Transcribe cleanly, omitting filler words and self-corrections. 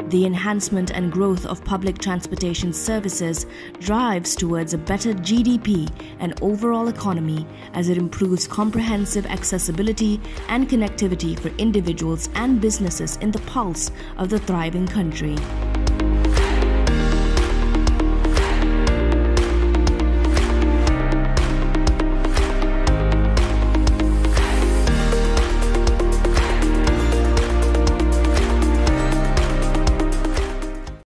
The enhancement and growth of public transportation services drives towards a better GDP and overall economy as it improves comprehensive accessibility and connectivity for individuals and businesses in the pulse of the thriving country.